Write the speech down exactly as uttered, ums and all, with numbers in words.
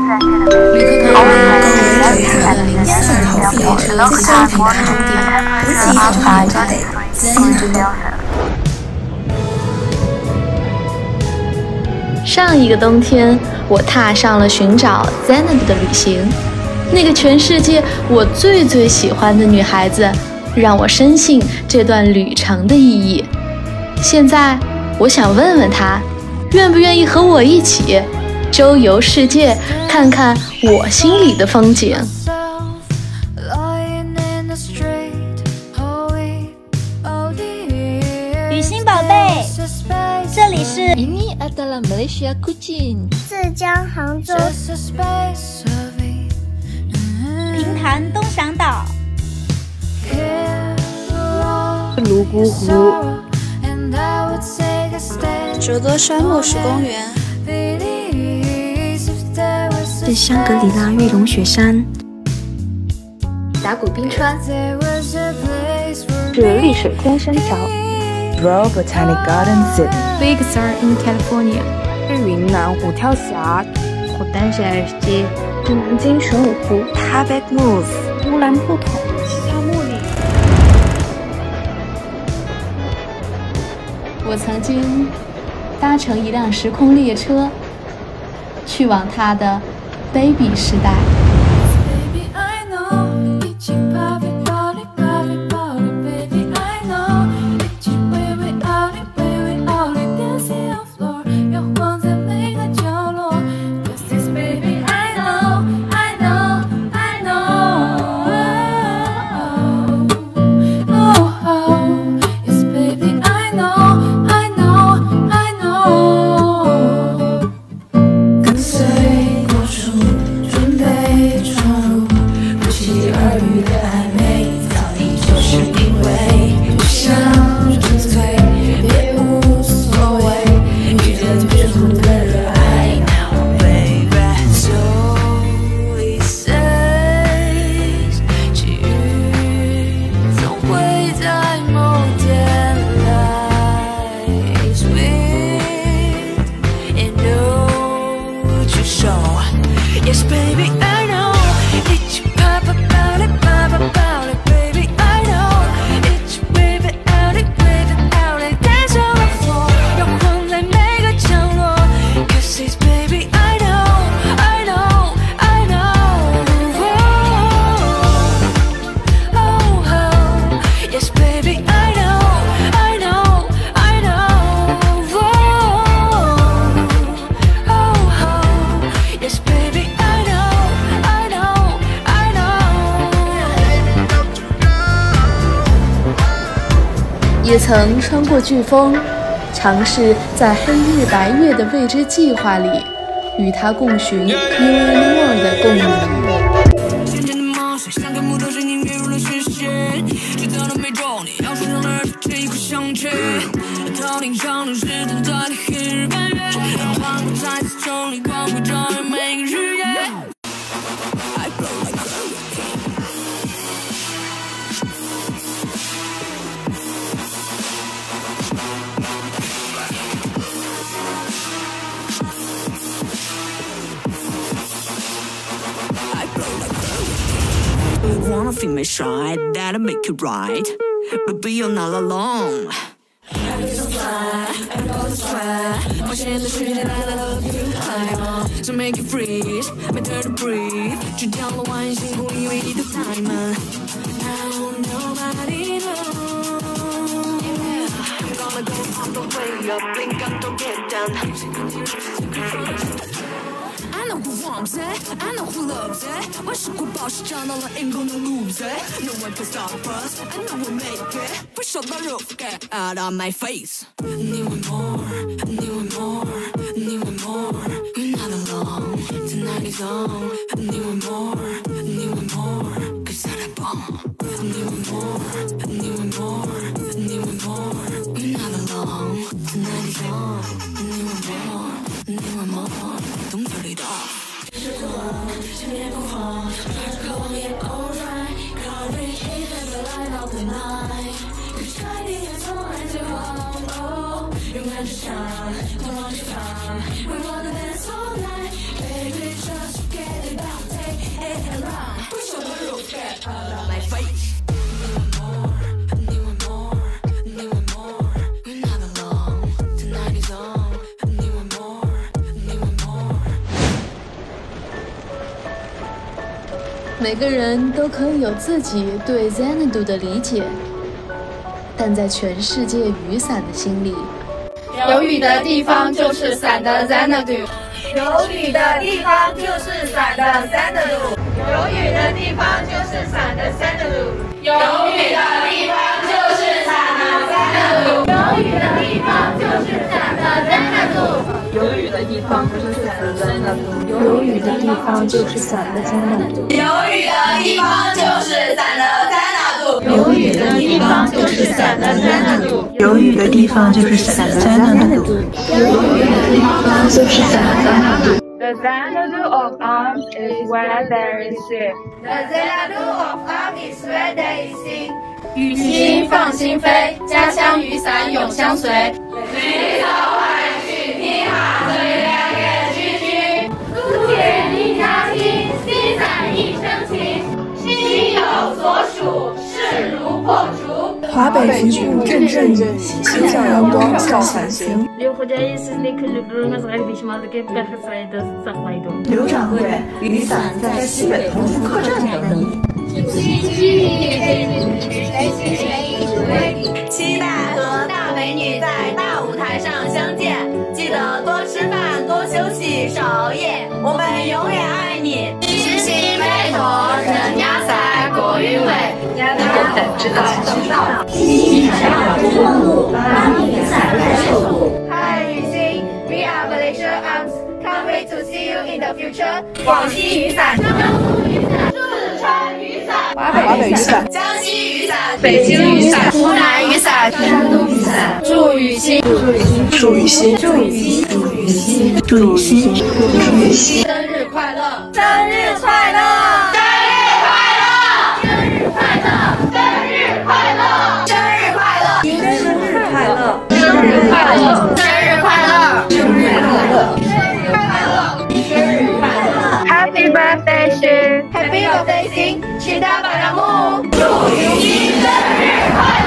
旅客可以购买旅客的零散投费车在商品的终点，不是一种有价的赞助。 上一个冬天，我踏上了寻找 Zainab 的旅行。那个全世界我最最喜欢的女孩子，让我深信这段旅程的意义。现在，我想问问她，愿不愿意和我一起周游世界，看看我心里的风景。 旅行宝贝，这里是 Ini adalah Malaysia Kuching， 浙江杭州，平潭东翔岛， 泸沽湖， 折多山莫石公园， 是香格里拉玉龙雪山， 达古冰川， 是丽水天山桥 ，Royal Botanic Garden Sydney， Big Sur in California， 是云南虎跳峡， 火丹山二世街， 是南京玄武湖 ，Tabet Move， 乌兰布统，西沙木里。 我曾经搭乘一辆时空列车，去往他的 baby 时代。也曾穿过飓风，尝试在黑日白月的未知计划里，与他共寻 You and More 的共鸣。 Wanna feel me shy, that'll make it right. But be you're not alone. So make it freeze, better to breathe. 去掉了万辛苦你唯一的diamond. Now nobody knows. I'm gonna go all the way up, blink up, don't get down. I know who wants it, I know who loves it. 我是古堡是长到了 ain't gonna lose it. No one can stop us, I know we'll make it. Push up the roof, get out of my face. Need we more, need we more, need we more. You're not alone, tonight is on. Need we more, need we more. Cause I'm a bomb. Need we more, need we more, need we more. You're not alone, tonight is on. Need we more, need we more. Don't turn it off. 是过，千年不慌 Call me alright, call me even the light of the night. 可是你也从来最后，勇敢去唱，不忘去放。We wanna dance all night, baby, just get 每个人都可以有自己对 Xanadu 的理解，但在全世界雨伞的心里， 有雨的地方就是伞的 Xanadu， 有雨的地方就是伞的 Xanadu， 有雨的地方就是伞的 Xanadu， 有雨的地方就是伞的 Xanadu， 有雨的地方就是伞的 Xanadu， 有雨的地方就是伞的 Xanadu， 有雨的地方就是伞的 Xanadu， 有雨的地方就是伞的 Xanadu， 有雨的地方就是伞的 Xanadu， 有雨的地方就是伞的 Xanadu， 有雨的地方就是伞的 Xanadu。 The Xanadu of arms is where there is sea. The Xanadu of arms is where there is sea. 雨心放心飞，家乡雨伞永相随。 水草万绪，天下最亮眼区区。 苏铁一家亲，心伞一生情。心有所属，势如破竹。 华北局部阵阵阵，心向阳光笑伞行。刘掌柜，雨伞在西北同福客栈等你。 期待和大美女在大舞台上相见，记得多吃饭，多休息，少熬夜。我们永远爱你。 诗心背驼，人家赛过云尾。 等知道知道。 欣赏好的风物，把雨伞来守护。 Hi 雨欣 ，We are Malaysia Arms. Can't wait to see you in the future. 广西雨伞、江苏雨伞、四川雨伞、 华北雨伞、 江西雨伞、 北京雨伞、湖南雨伞、山东雨伞。祝雨欣， 祝雨欣，祝雨欣，祝雨欣，祝雨欣，祝雨欣，祝雨欣。 生日快乐！ 生日快乐！生日快乐！生日快乐！生日快乐！生日快乐！ 生日快乐！生日快乐！ 生日快乐！生日快乐 ！Happy birthday 星 ！Happy birthday 星！期待百木！祝雨欣生日快乐！